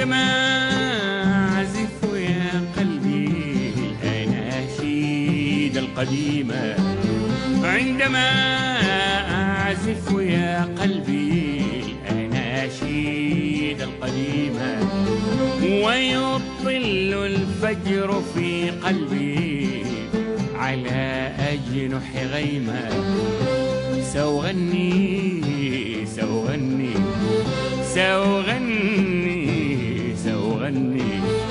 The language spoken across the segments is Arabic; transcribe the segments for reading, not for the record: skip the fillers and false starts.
عندما أعزف يا قلبي الأناشيد القديمة، عندما أعزف يا قلبي الأناشيد القديمة، ويطل الفجر في قلبي على أجنح غيمة، سأغني سأغني سأغني سأغني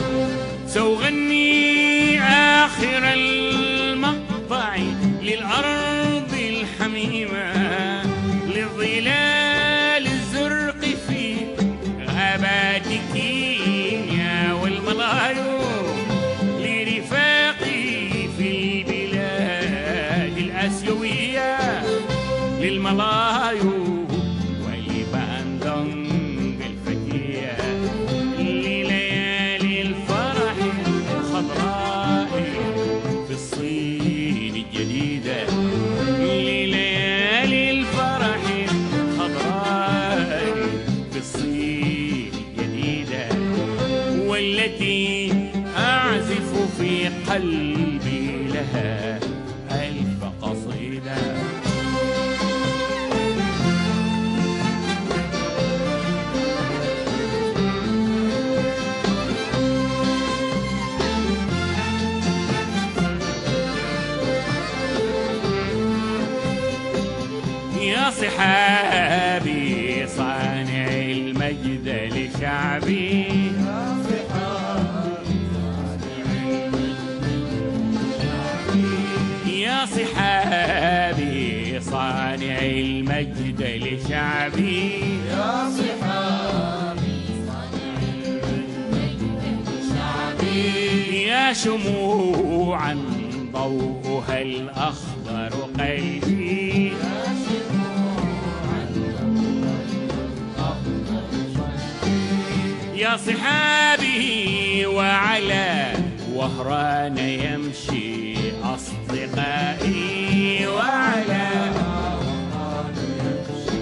سأغني آخر المقطع للأرض الحميمة، للظلال الزرق في غابات كينيا والملايو، لرفاقي في البلاد الآسيوية للملايو ولباندونج الفتية، لليالي الفرح الخضراء في الصين الجديدة، لليالي الفرح الخضراء في الصين الجديدة، والتي أعزف في قلبي لها ألف قصيدة. يا صحابي صانع المجد لشعبي، يا صحابي صانع المجد لشعبي، يا صحابي صانع المجد لشعبي، يا شموعا ضوءها الأخضر قلبي، يا صحابي وعلى وهران يمشي أصدقائي، وعلى وهران يمشي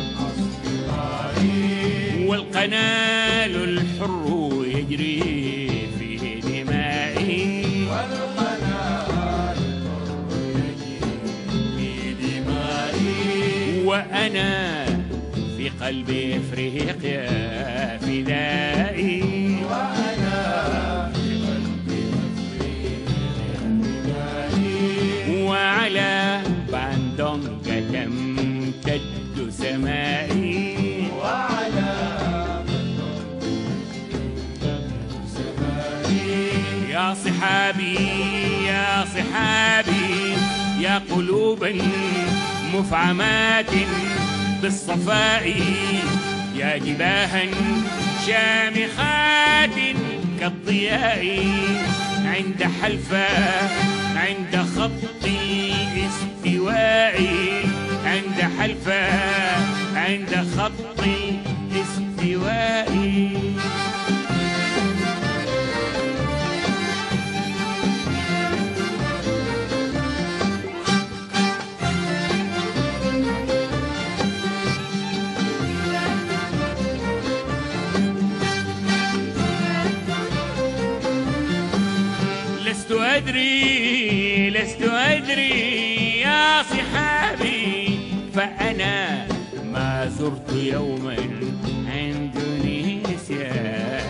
أصدقائي، والقنال الحر يجري في دمائي، والقنال الحر يجري في دمائي، وأنا في قلب إفريقيا فدائي، وأنا في قلب إفريقيا فدائي، وعلى باندونج تمتد سمائي، وعلى باندونج تمتد سمائي، يا صحابي يا صحابي يا قلوبا مفعمات بالصفاء، يا جباها شامخات كالضياء، عند حلفة عند خط الاستواء، عند حلفة عند خط الاستواء. لست أدري يا صحابي، فأنا ما زرت يوما إندونيسيا،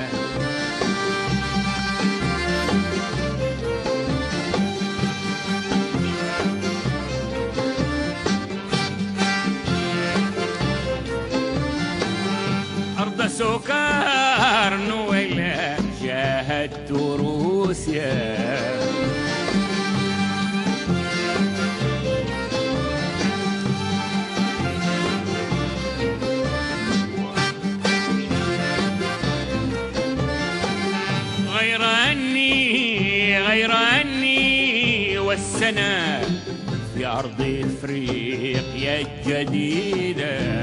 أرض سوكارن ولا شاهدت روسيا، غير أني والسنة في أرض إفريقيا الجديدة،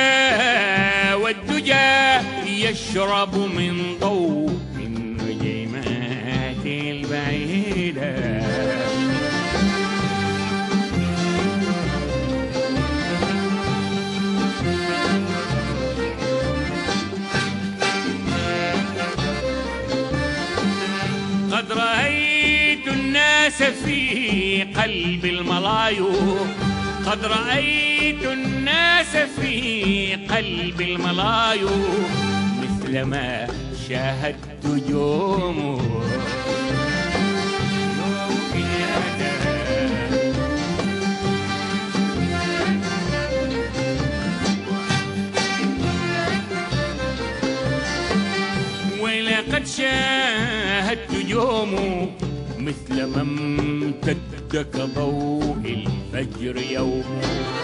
والدجى يشرب من ضوء النجيم البعيدة. قد رأيت الناس في قلب الملايو، قد رأيت الناس في قلب الملايو، مثلما شاهدت جومه. ولقد شاهدت جومه مثل ما امتد كضوء الفجر يومه.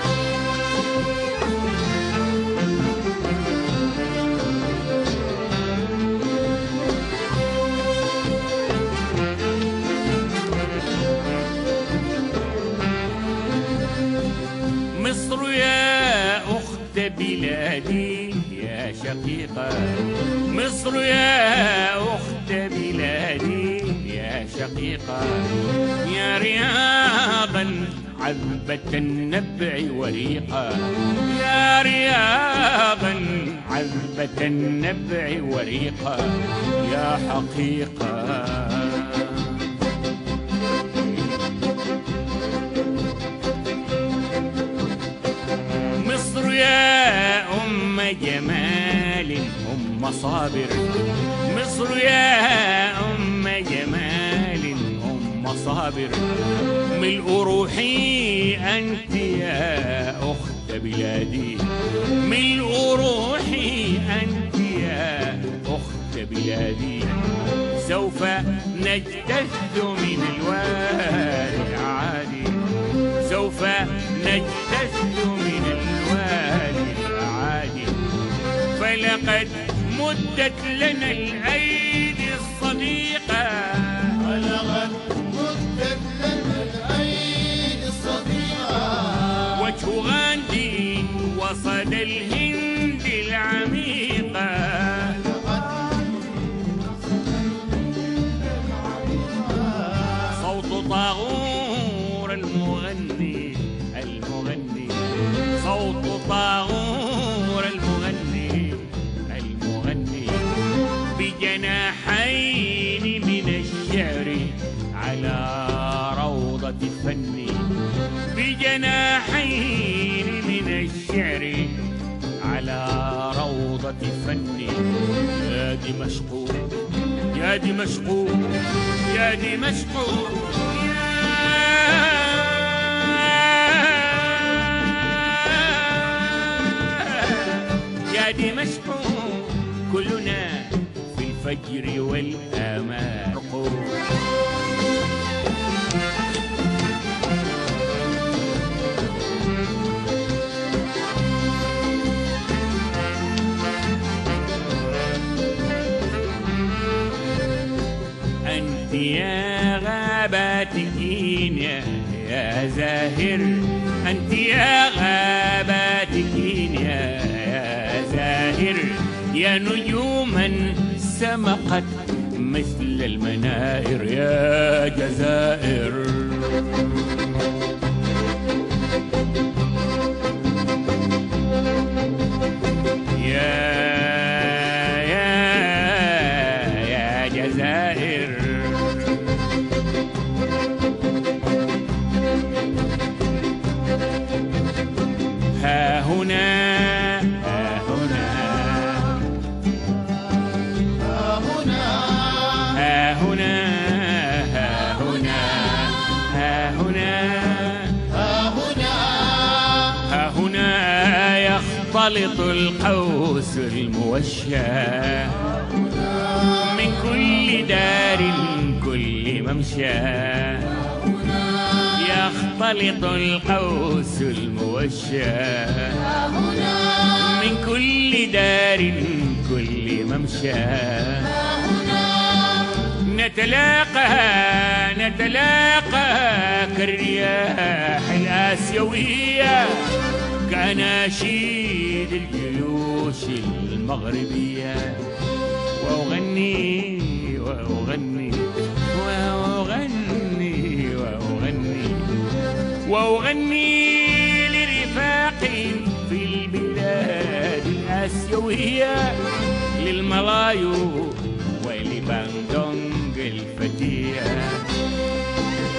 مصر يا أخت بلادي يا شقيقة، مصر يا أخت بلادي يا شقيقة، يا رياضا عذبة النبع وريقا، يا رياضا عذبة النبع وريقا، يا حقيقة. مصر يا أم جمال أم صابر، مصر يا أم جمال أم صابر، ملء روحي أنت يا أخت بلادي، ملء روحي أنت يا أخت بلادي. سوف نجتث من الوادي العادي، سوف نجتث من الوادي العادي، فلقد مدت لنا الأيدي الصديقة، فلقد مدت لنا الأيدي الصديقة، وجه غاندي وصد الهند العميقة، صوت طاغور المغني المغني، صوت طاغور المغني المغني، بجناحين من الشعر على روضة فني، بجناحين من الشعر على روضة فني. يا دمشق يا دمشق يا دمشق يا دمشق، كلنا في الفجر والآمال. أنت يا غابات كينيا يا زاهر، أنت يا غابات كينيا يا زاهر، يا نجوما سمقت مثل المنائر يا جزائر. يا جزائر، ها هنا ها هنا ها هنا ها هنا ها هنا ها هنا ها هنا ها هنا يختلط القوس الموشى من كل دار كل ممشى، يختلط القوس الموشى من كل دار كل ممشى. نتلاقى كالرياح الآسيوية، كأناشيد الجيوش المغربية، وأغني وأغني وأغني وأغني وأغني لرفاقي في البلاد الآسيوية، للملايو ولباندونج الفتية.